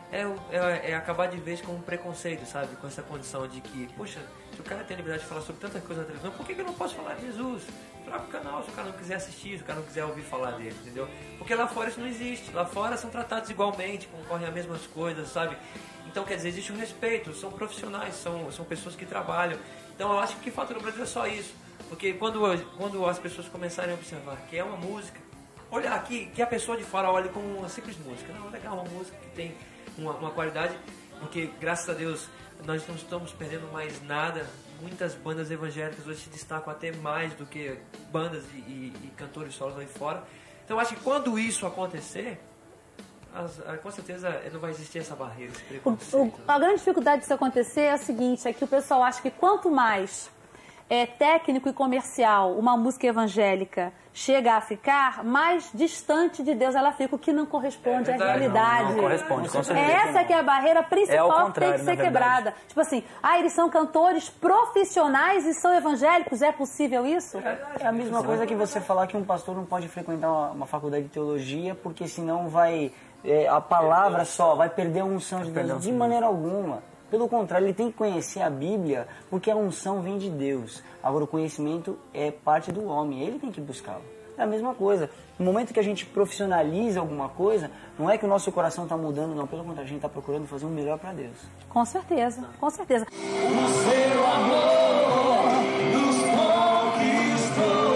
é acabar de vez com um preconceito, sabe? Com essa condição de que, poxa, se o cara tem a liberdade de falar sobre tanta coisa na televisão, por que eu não posso falar de Jesus? Troca o canal se o cara não quiser assistir, se o cara não quiser ouvir falar dele, entendeu? Porque lá fora isso não existe. Lá fora são tratados igualmente, concorrem às mesmas coisas, sabe? Então, quer dizer, existe um respeito, são profissionais, são pessoas que trabalham. Então, eu acho que o que falta no Brasil é só isso. Porque quando as pessoas começarem a observar que é uma música, olhar aqui, que a pessoa de fora olhe como uma simples música. Não, legal, uma música que tem uma qualidade, porque, graças a Deus, nós não estamos perdendo mais nada. Muitas bandas evangélicas hoje se destacam até mais do que bandas e cantores solos aí fora. Então, eu acho que quando isso acontecer, com certeza não vai existir essa barreira, esse preconceito. A grande dificuldade disso acontecer é a seguinte, é que o pessoal acha que quanto mais técnico e comercial uma música evangélica chega a ficar, mais distante de Deus ela fica, o que não corresponde à realidade. Não corresponde, com certeza. Essa que é a barreira principal que tem que ser quebrada. Tipo assim, eles são cantores profissionais e são evangélicos, é possível isso? É a mesma coisa que você falar que um pastor não pode frequentar uma faculdade de teologia, porque senão vai... a palavra só vai perder a unção de Deus de maneira alguma. Pelo contrário, ele tem que conhecer a Bíblia, porque a unção vem de Deus. Agora, o conhecimento é parte do homem, ele tem que buscá-lo. É a mesma coisa. No momento que a gente profissionaliza alguma coisa, não é que o nosso coração está mudando, não. Pelo contrário, a gente está procurando fazer o melhor para Deus. Com certeza, com certeza. O seu amor nos conquistou.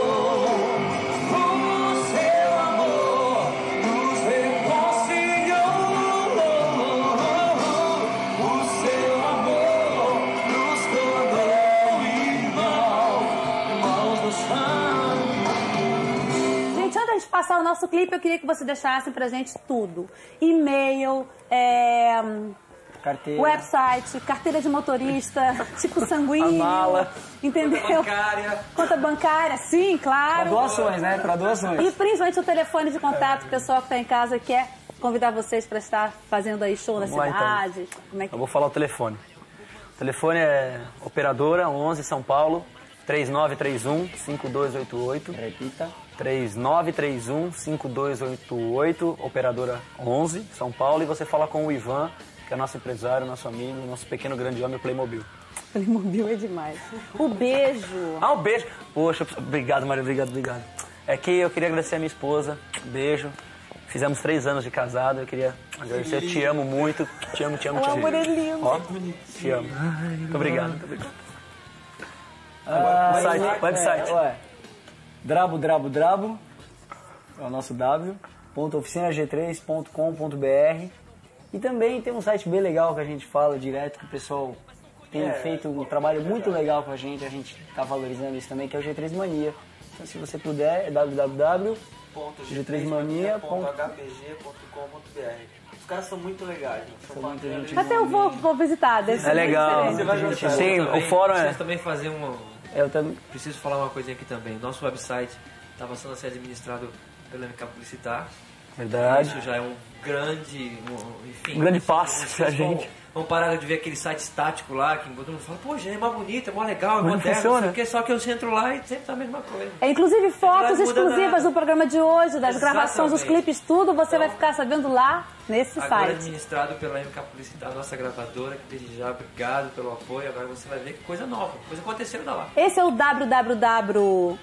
Passar o nosso clipe, eu queria que você deixasse pra gente tudo. E-mail, carteira, website, carteira de motorista, tipo sanguíneo. A mala. Entendeu? Conta bancária. Conta bancária, sim, claro. Para doações, né? Para doações. E principalmente o telefone de contato, o pessoal que tá em casa quer convidar vocês pra estar fazendo aí show na cidade. Então. Como é que... Eu vou falar o telefone. O telefone é Operadora 11 São Paulo, 3931-5288. Repita. 3931-5288, Operadora 11, São Paulo. E você fala com o Ivan, que é nosso empresário, nosso amigo, nosso pequeno grande homem, o Playmobil. Playmobil é demais. O beijo. O beijo. Poxa, obrigado, Maria, obrigado. É que eu queria agradecer a minha esposa. Beijo. Fizemos 3 anos de casado, eu queria agradecer. Eu te amo muito. Te amo. O amor é lindo. Ó, te amo. Muito obrigado. Agora, website. Drabo, é o nosso w.oficinag3.com.br. E também tem um site bem legal que a gente fala direto, que o pessoal tem feito um trabalho muito legal com a gente está valorizando isso também, que é o G3 Mania. Então, se você puder, é www.g3mania.hpg.com.br. Os caras são muito legais. Até eu vou visitar. É legal. Sim, o fórum é... Preciso também fazer Eu também preciso falar uma coisinha aqui também. Nosso website está passando a ser administrado pela MK Publicitar. Verdade. Isso já é um grande... um grande passo pra gente. Vamos parar de ver aquele site estático lá, que todo mundo fala, pô, já é mais bonito, é mais legal, é Mas moderno, funciona. porque só que eu entro lá e sempre tá a mesma coisa. Inclusive fotos Não muda exclusivas nada. do programa de hoje, das gravações, dos Exatamente. clipes, tudo você vai ficar sabendo lá nesse Agora site. administrado pela MK Publicitar, nossa gravadora, que desde já, obrigado pelo apoio. Agora você vai ver que coisa nova, coisa acontecendo lá. Esse é o www.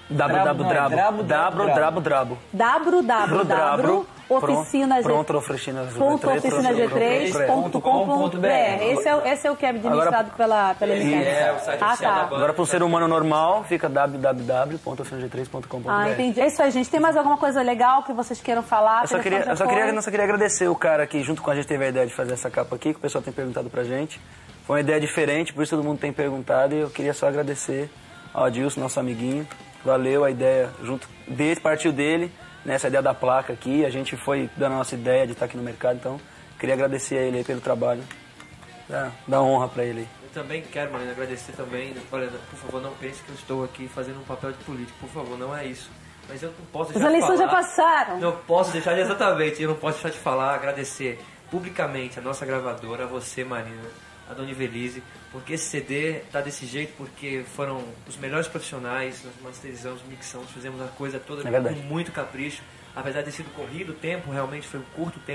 Oficinag3.com.br. Esse é o que é administrado pela MK. É o site oficial da banda. Agora, para um ser humano normal, fica www.oficinag3.com.br. Entendi. É isso aí, gente. Tem mais alguma coisa legal que vocês queiram falar? Eu só queria agradecer o cara que junto com a gente teve a ideia de fazer essa capa aqui, que o pessoal tem perguntado pra gente. Foi uma ideia diferente, por isso todo mundo tem perguntado, e eu queria só agradecer ao Adilson, nosso amiguinho. Valeu a ideia, partiu dele, nessa ideia da placa aqui, a gente foi dando a nossa ideia de estar aqui no mercado, então queria agradecer a ele aí pelo trabalho, dar honra pra ele aí. Eu também quero, Marina, agradecer também. Olha, por favor, não pense que eu estou aqui fazendo um papel de político, por favor, não é isso. Mas eu não posso deixar As eleições de já falar. passaram. Não posso deixar exatamente, eu não posso deixar de falar, agradecer publicamente a nossa gravadora, a você, Marina, a Dona Ivelise, porque esse CD tá desse jeito, porque foram os melhores profissionais, nós masterizamos, mixamos, fizemos a coisa toda com muito capricho, apesar de ter sido corrido o tempo, realmente foi um curto tempo,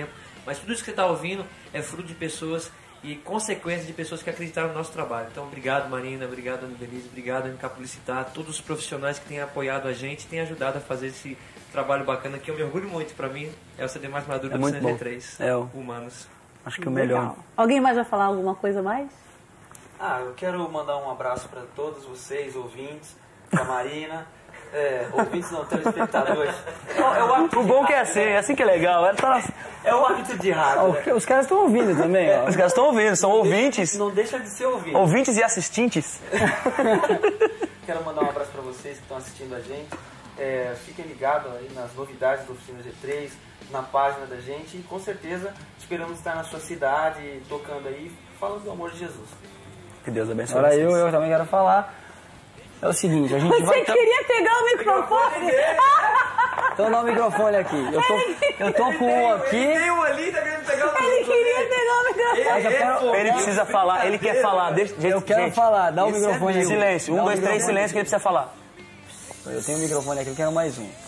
Mas tudo isso que você está ouvindo é fruto de pessoas e consequência de pessoas que acreditaram no nosso trabalho. Então, obrigado, Marina, obrigado, Ana Denise, obrigado, MK Publicitar, todos os profissionais que têm apoiado a gente, têm ajudado a fazer esse trabalho bacana, que eu me orgulho muito. Pra mim, é o CD mais maduro do Oficina G3, Humanos. Acho que o melhor. Legal. Alguém mais vai falar alguma coisa mais? Eu quero mandar um abraço para todos vocês, ouvintes, pra Marina. Ouvintes não, telespectadores. O bom que é assim que é legal. É o hábito de rádio. Né? Os caras estão ouvindo também. Os caras estão ouvindo, são ouvintes. Não deixa de ser ouvinte. Ouvintes e assistentes. Quero mandar um abraço para vocês que estão assistindo a gente. Fiquem ligados aí nas novidades do Oficina G3, na página da gente. E com certeza esperamos estar na sua cidade, tocando aí, falando do amor de Jesus. Que Deus abençoe. Agora eu também quero falar. É o seguinte, a gente Você queria pegar o microfone? Então dá o microfone aqui. Eu tô com um aqui. Tem um ali, tá querendo pegar o microfone. Ele queria pegar o microfone. Ele precisa falar, ele quer falar. Eu quero falar, dá o microfone aí. Silêncio, 1, 2, 3, silêncio que ele precisa falar. Eu tenho o microfone aqui, eu quero mais um.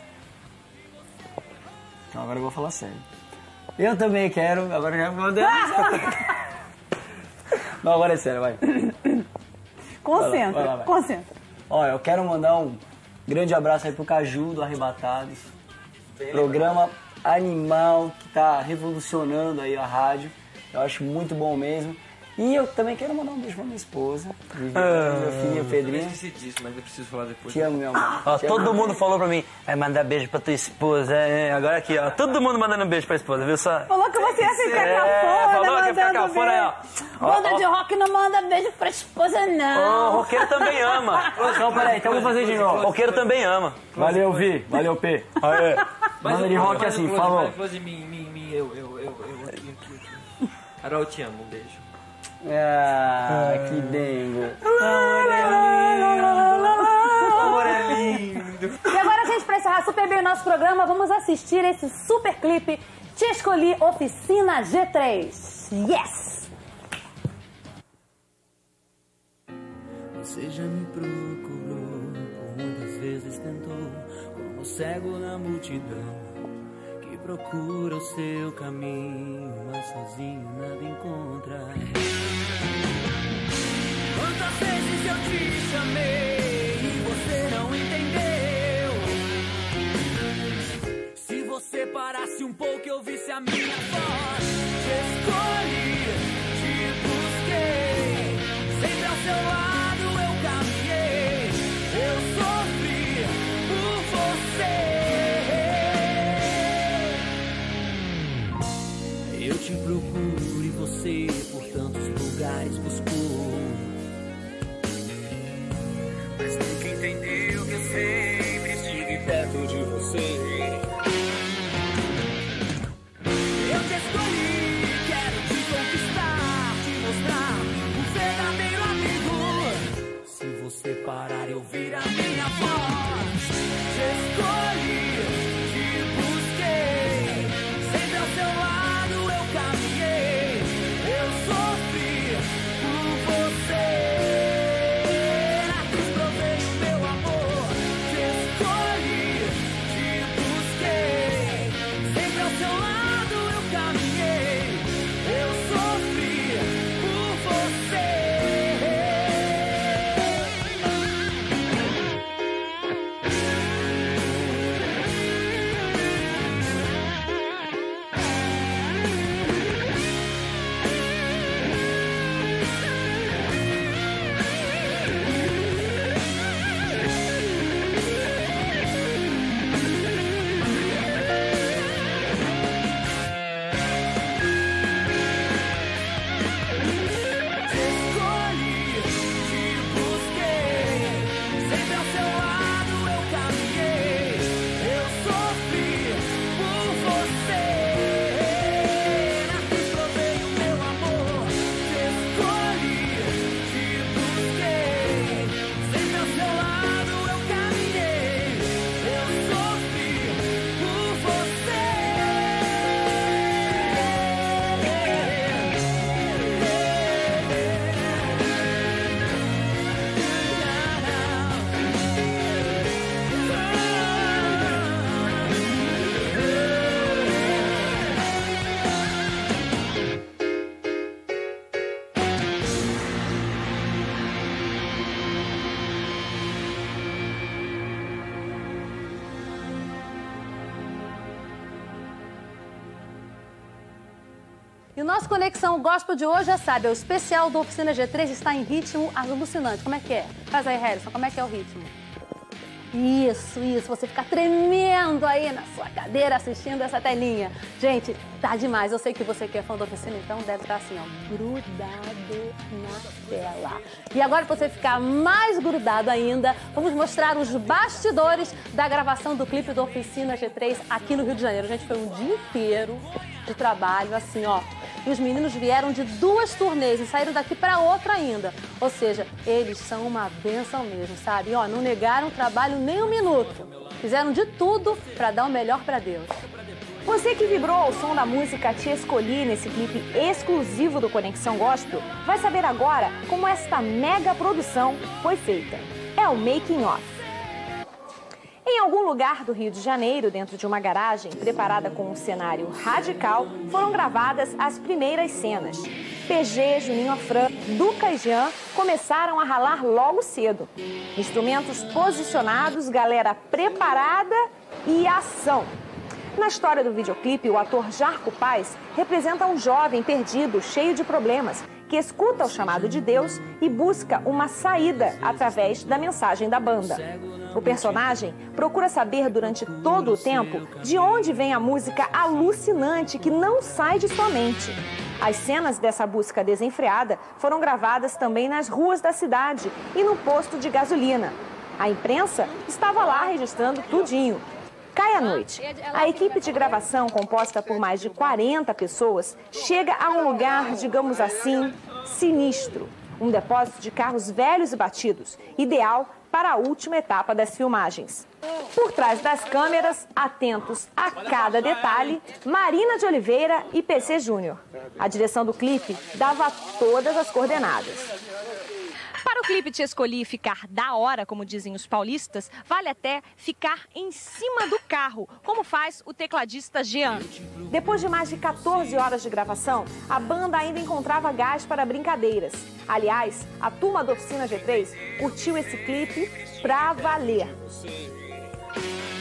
Então agora eu vou falar sério. Eu também quero, agora já vou... Não, agora é sério, vai. Concentra, vai lá. concentra. Ó, eu quero mandar um grande abraço aí pro Caju do Arrebatados. Programa animal que tá revolucionando aí a rádio. Eu acho muito bom mesmo. E eu também quero mandar um beijo pra minha esposa, meu filho, Pedrinho. Eu esqueci disso, mas eu preciso falar depois. Te amo, meu amor. Todo mundo falou pra mim, vai mandar beijo pra tua esposa. Agora aqui, ó, todo mundo mandando um beijo pra esposa, viu só? Falou que você ia ficar cafona, falou que ia ficar mandando cafona aí, ó. Banda de rock não manda beijo pra esposa, não. O roqueiro também ama. Então, peraí, então vamos fazer de novo. O roqueiro também ama. Valeu, Vi. Valeu, P. Aê. Banda de rock assim, falou. Close em mim, eu, aqui. Carol, eu te amo, um beijo. Que dengo. Amor é lindo. E agora, gente, pra encerrar super bem o nosso programa, vamos assistir esse super clipe Te Escolhi, Oficina G3. Yes! Você já me procurou, por muitas vezes tentou, como cego na multidão, que procura o seu caminho, mas sozinho nada encontra. Quantas vezes eu te chamei e você não entendeu? Se você parasse um pouco e ouvisse a minha voz, te escolhi, te busquei, sempre ao seu lado eu caminhei, eu sofri por você. Eu te procuro e você por tantos lugares buscou, mas nunca entendeu que eu sempre estive perto de você. Eu te escolhi, quero te conquistar, te mostrar um verdadeiro amigo. Se você parar e ouvir a minha voz, te escolhi, te busquei, sempre ao seu lado eu caminhei, eu sofri por você. Na cruz provei o meu amor, Conexão Gospel de hoje já sabe, o especial do Oficina G3 está em ritmo alucinante. Como é que é? Faz aí, Harrison, como é que é o ritmo? Isso, você fica tremendo aí na sua cadeira assistindo essa telinha. Gente, tá demais. Eu sei que você que é fã da Oficina, então deve estar assim, ó, grudado na tela. E agora, pra você ficar mais grudado ainda, vamos mostrar os bastidores da gravação do clipe do Oficina G3 aqui no Rio de Janeiro. Gente, foi um dia inteiro de trabalho, assim, ó. E os meninos vieram de 2 turnês e saíram daqui para outra ainda. Ou seja, eles são uma bênção mesmo, sabe? E, ó, não negaram o trabalho nem um minuto. Fizeram de tudo para dar o melhor para Deus. Você que vibrou ao som da música Te Escolhi nesse clipe exclusivo do Conexão Gospel, vai saber agora como esta mega produção foi feita. É o Making Of. Em algum lugar do Rio de Janeiro, dentro de uma garagem preparada com um cenário radical, foram gravadas as primeiras cenas. PG, Juninho Afran, Duca e Jean começaram a ralar logo cedo. Instrumentos posicionados, galera preparada e ação. Na história do videoclipe, o ator Jarco Paz representa um jovem perdido, cheio de problemas, que escuta o chamado de Deus e busca uma saída através da mensagem da banda. O personagem procura saber durante todo o tempo de onde vem a música alucinante que não sai de sua mente. As cenas dessa busca desenfreada foram gravadas também nas ruas da cidade e no posto de gasolina. A imprensa estava lá registrando tudinho. Cai a noite. A equipe de gravação, composta por mais de 40 pessoas, chega a um lugar, digamos assim, sinistro. Um depósito de carros velhos e batidos, ideal para a última etapa das filmagens. Por trás das câmeras, atentos a cada detalhe, Marina de Oliveira e PC Júnior. A direção do clipe dava todas as coordenadas. Para o clipe Te Escolhi ficar da hora, como dizem os paulistas, vale até ficar em cima do carro, como faz o tecladista Jean. Depois de mais de 14 horas de gravação, a banda ainda encontrava gás para brincadeiras. Aliás, a turma da Oficina G3 curtiu esse clipe pra valer.